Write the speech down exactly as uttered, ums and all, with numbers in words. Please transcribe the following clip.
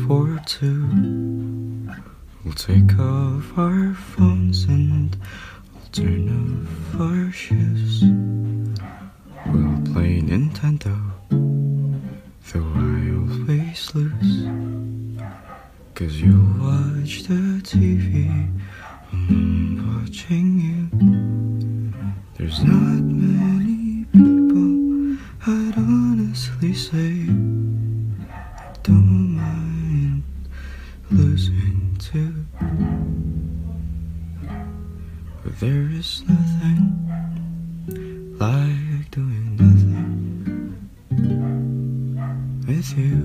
for two. We'll take off our phones and we'll turn off our shoes. We'll play Nintendo, though I always lose. Cause you'll watch the T V when I'm watching you. There's not many people I'd honestly say I don't mind losing to. But there is nothing like doing nothing with you.